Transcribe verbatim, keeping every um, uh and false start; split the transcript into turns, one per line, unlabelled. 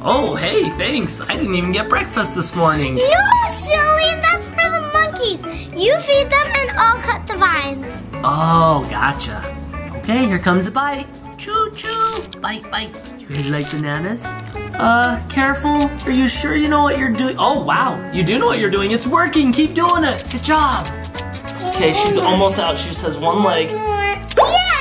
Oh, hey, thanks. I didn't even get breakfast this morning.
No, silly, that's for the monkeys. You feed them and I'll cut the vines.
Oh, gotcha. Okay, here comes a bite. Choo choo. Bite, bite. You guys like bananas? Uh, careful. Are you sure you know what you're doing? Oh, wow. You do know what you're doing. It's working. Keep doing it. Good job. Okay, she's almost out. She just has one leg.
Yeah!